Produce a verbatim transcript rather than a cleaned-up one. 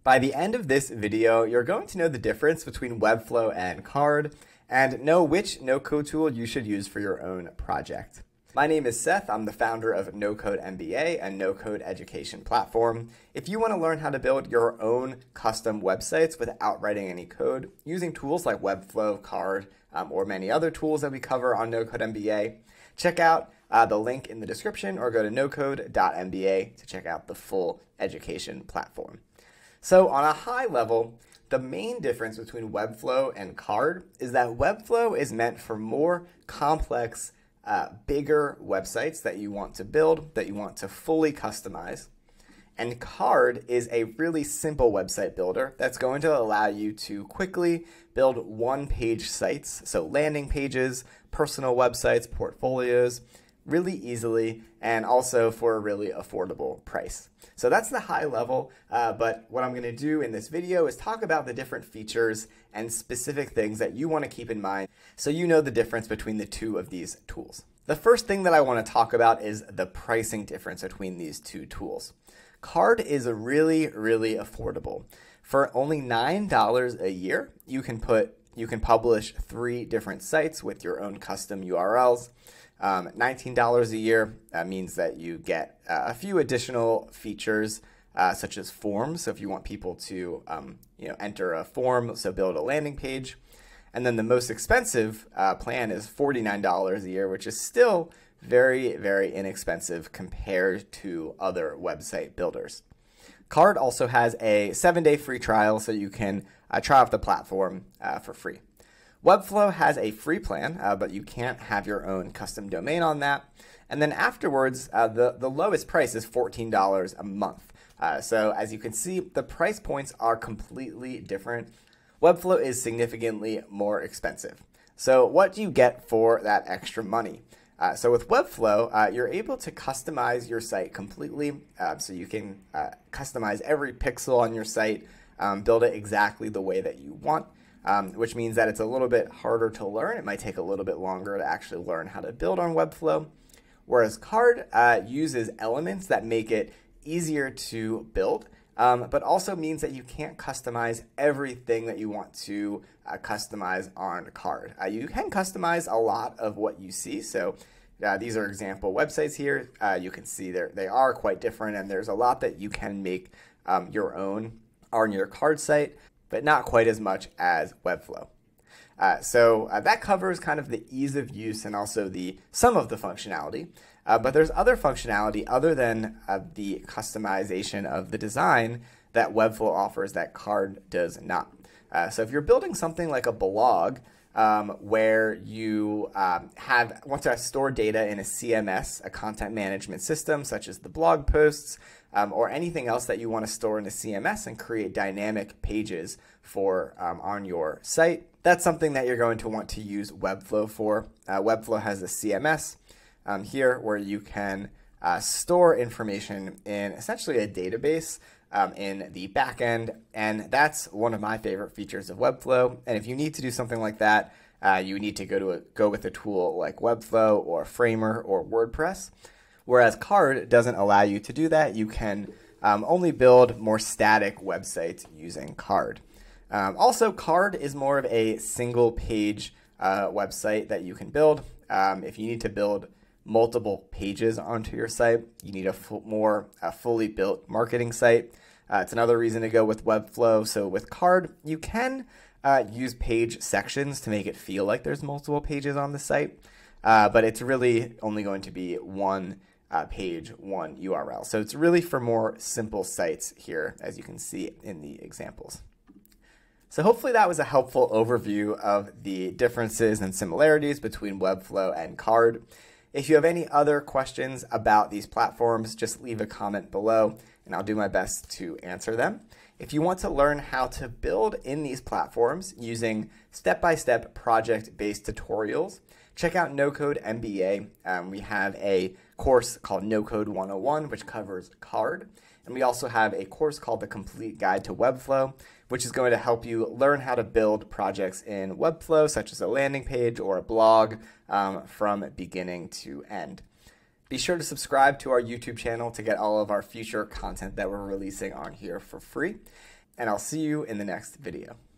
By the end of this video, you're going to know the difference between Webflow and Carrd and know which no-code tool you should use for your own project. My name is Seth. I'm the founder of No Code M B A, a no-code education platform. If you want to learn how to build your own custom websites without writing any code using tools like Webflow, Carrd, um, or many other tools that we cover on No Code M B A, check out uh, the link in the description or go to no code dot M B A to check out the full education platform. So on a high level, the main difference between Webflow and Carrd is that Webflow is meant for more complex, uh, bigger websites that you want to build, that you want to fully customize. And Carrd is a really simple website builder that's going to allow you to quickly build one-page sites, so landing pages, personal websites, portfolios, really easily, and also for a really affordable price. So that's the high level, uh, but what I'm going to do in this video is talk about the different features and specific things that you want to keep in mind so you know the difference between the two of these tools. The first thing that I want to talk about is the pricing difference between these two tools. Carrd is really, really affordable. For only nine dollars a year, you can put you can publish three different sites with your own custom U R Ls. Um, nineteen dollars a year uh, means that you get uh, a few additional features uh, such as forms. So if you want people to um, you know, enter a form, so build a landing page. And then the most expensive uh, plan is forty-nine dollars a year, which is still very, very inexpensive compared to other website builders. Carrd also has a seven-day free trial, so you can uh, try out the platform uh, for free. Webflow has a free plan, uh, but you can't have your own custom domain on that. And then afterwards, uh, the, the lowest price is fourteen dollars a month. Uh, so as you can see, the price points are completely different. Webflow is significantly more expensive. So what do you get for that extra money? Uh, so with Webflow, uh, you're able to customize your site completely. Uh, so you can uh, customize every pixel on your site, um, build it exactly the way that you want. Um, which means that it's a little bit harder to learn. It might take a little bit longer to actually learn how to build on Webflow. Whereas Carrd uh, uses elements that make it easier to build, um, but also means that you can't customize everything that you want to uh, customize on Carrd. Uh, you can customize a lot of what you see. So uh, these are example websites here. Uh, you can see they are quite different, and there's a lot that you can make um, your own on your Carrd site, but not quite as much as Webflow. Uh, so uh, that covers kind of the ease of use and also the some of the functionality. Uh, but there's other functionality other than uh, the customization of the design that Webflow offers that Carrd does not. Uh, so if you're building something like a blog um, where you um, have want to store data in a C M S, a content management system, such as the blog posts, Um, or anything else that you want to store in a C M S and create dynamic pages for um, on your site, that's something that you're going to want to use Webflow for. Uh, Webflow has a C M S um, here where you can uh, store information in essentially a database um, in the backend, and that's one of my favorite features of Webflow. And if you need to do something like that, uh, you need to go to a, go with a tool like Webflow or Framer or WordPress. Whereas Carrd doesn't allow you to do that. You can um, only build more static websites using Carrd. Um, also, Carrd is more of a single page uh, website that you can build. Um, if you need to build multiple pages onto your site, you need a full, more a fully built marketing site. Uh, it's another reason to go with Webflow. So with Carrd, you can uh, use page sections to make it feel like there's multiple pages on the site, uh, but it's really only going to be one Uh, page, one U R L. So it's really for more simple sites here, as you can see in the examples. So hopefully that was a helpful overview of the differences and similarities between Webflow and Carrd. If you have any other questions about these platforms, just leave a comment below and I'll do my best to answer them. If you want to learn how to build in these platforms using step-by-step project-based tutorials, check out No Code M B A. Um, we have a course called No Code one oh one, which covers Carrd. And we also have a course called The Complete Guide to Webflow, which is going to help you learn how to build projects in Webflow, such as a landing page or a blog, um, from beginning to end. Be sure to subscribe to our YouTube channel to get all of our future content that we're releasing on here for free. and I'll see you in the next video.